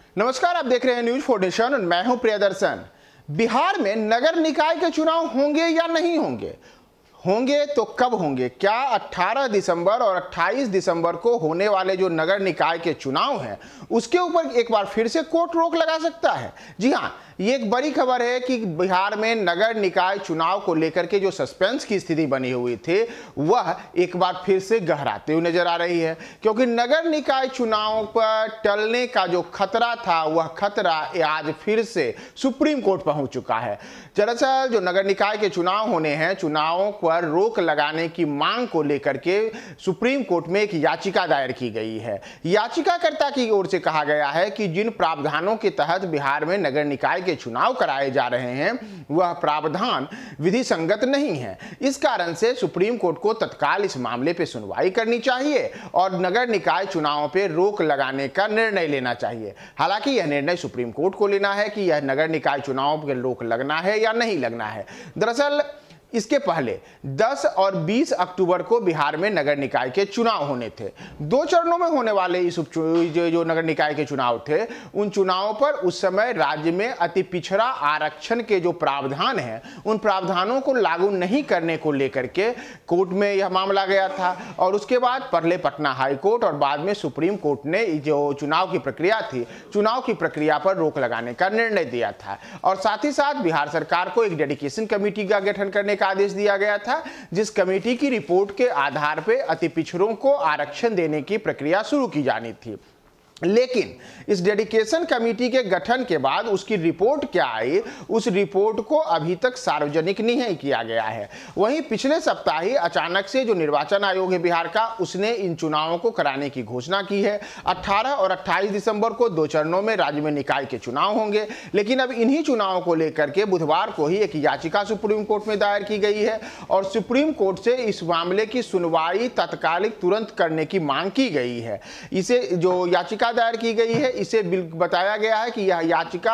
नमस्कार, आप देख रहे हैं न्यूज 4 नेशन और मैं हूं प्रियदर्शन। बिहार में नगर निकाय के चुनाव होंगे या नहीं होंगे? होंगे तो कब होंगे? क्या 18 दिसंबर और 28 दिसंबर को होने वाले जो नगर निकाय के चुनाव हैं उसके ऊपर एक बार फिर से कोर्ट रोक लगा सकता है? जी हां, ये एक बड़ी खबर है कि बिहार में नगर निकाय चुनाव को लेकर के जो सस्पेंस की स्थिति बनी हुई थी वह एक बार फिर से गहराते हुए नजर आ रही है, क्योंकि नगर निकाय चुनाव पर टलने का जो खतरा था वह खतरा आज फिर से सुप्रीम कोर्ट पहुंच चुका है। दरअसल जो नगर निकाय के चुनाव होने हैं, चुनावों पर रोक लगाने की मांग को लेकर के सुप्रीम कोर्ट में एक याचिका दायर की गई है। याचिकाकर्ता की ओर से कहा गया है कि जिन प्रावधानों के तहत बिहार में नगर निकाय के चुनाव कराए जा रहे हैं वह प्रावधान विधि संगत नहीं है। इस कारण से सुप्रीम कोर्ट को तत्काल इस मामले पर सुनवाई करनी चाहिए और नगर निकाय चुनावों पर रोक लगाने का निर्णय लेना चाहिए। हालांकि यह निर्णय सुप्रीम कोर्ट को लेना है कि यह नगर निकाय चुनाव पर रोक लगना है या नहीं लगना है। दरअसल इसके पहले 10 और 20 अक्टूबर को बिहार में नगर निकाय के चुनाव होने थे। 2 चरणों में होने वाले इस जो नगर निकाय के चुनाव थे उन चुनावों पर उस समय राज्य में अति पिछड़ा आरक्षण के जो प्रावधान हैं उन प्रावधानों को लागू नहीं करने को लेकर के कोर्ट में यह मामला गया था और उसके बाद पहले पटना हाई कोर्ट और बाद में सुप्रीम कोर्ट ने जो चुनाव की प्रक्रिया थी, चुनाव की प्रक्रिया पर रोक लगाने का निर्णय दिया था और साथ ही साथ बिहार सरकार को एक डेडिकेशन कमेटी का गठन करने का आदेश दिया गया था, जिस कमेटी की रिपोर्ट के आधार पर अति पिछड़ों को आरक्षण देने की प्रक्रिया शुरू की जानी थी। लेकिन इस डेडिकेशन कमेटी के गठन के बाद उसकी रिपोर्ट क्या आई, उस रिपोर्ट को अभी तक सार्वजनिक नहीं किया गया है। वहीं पिछले सप्ताह ही अचानक से जो निर्वाचन आयोग है बिहार का, उसने इन चुनावों को कराने की घोषणा की है। 18 और 28 दिसंबर को 2 चरणों में राज्य में निकाय के चुनाव होंगे, लेकिन अब इन्हीं चुनावों को लेकर के बुधवार को ही एक याचिका सुप्रीम कोर्ट में दायर की गई है और सुप्रीम कोर्ट से इस मामले की सुनवाई तत्कालिक तुरंत करने की मांग की गई है। इसे जो याचिका दायर की गई है इसे बताया गया है कि यह याचिका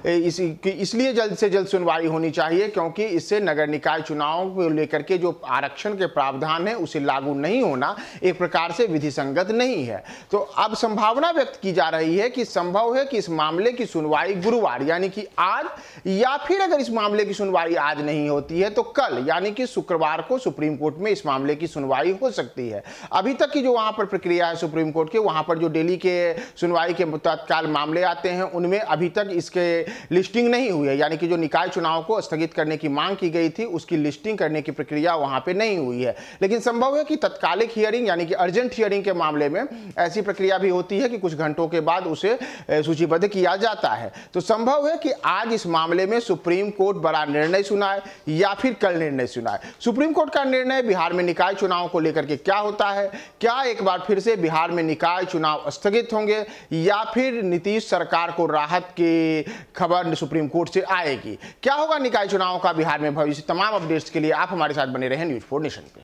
इसलिए जल्द से जल्द सुनवाई होनी चाहिए क्योंकि इससे नगर निकाय चुनाव को लेकर के जो आरक्षण के प्रावधान है उसे लागू नहीं होना एक प्रकार से विधि संगत नहीं है। तो अब संभावना व्यक्त की जा रही है कि संभव है कि इस मामले की सुनवाई गुरुवार यानी कि आज, या फिर अगर इस मामले की सुनवाई आज नहीं होती है तो कल यानी कि शुक्रवार को सुप्रीम कोर्ट में इस मामले की सुनवाई हो सकती है। अभी तक की जो वहां पर प्रक्रिया है सुप्रीम कोर्ट के, वहां पर जो दिल्ली के सुनवाई के तत्काल मामले आते हैं उनमें अभी तक इसके लिस्टिंग नहीं हुई है, यानी कि जो निकाय चुनाव को स्थगित करने की मांग की गई थी उसकी लिस्टिंग करने की प्रक्रिया वहां पे नहीं हुई है। लेकिन संभव है कि तत्कालिक हियरिंग यानी कि अर्जेंट हियरिंग के मामले में ऐसी प्रक्रिया भी होती है कि कुछ घंटों के बाद उसे सूचीबद्ध किया जाता है। तो संभव है कि आज इस मामले में सुप्रीम कोर्ट बड़ा निर्णय सुनाए या फिर कल निर्णय सुनाए। सुप्रीम कोर्ट का निर्णय बिहार में निकाय चुनाव को लेकर के क्या होता है? क्या एक बार फिर से बिहार में निकाय चुनाव स्थगित होंगे या फिर नीतीश सरकार को राहत की खबर सुप्रीम कोर्ट से आएगी? क्या होगा निकाय चुनाव का बिहार में भविष्य? तमाम अपडेट्स के लिए आप हमारे साथ बने रहें न्यूज 4 नेशन पे।